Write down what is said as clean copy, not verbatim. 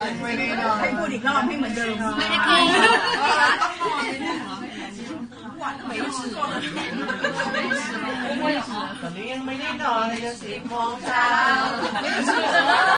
ไม่ได้นอนให้พูดอีกรอบให้เหมือนเดิมไม่ได้กินตอนนี้ยังไม่ได้นอนเลย10 โมงเช้า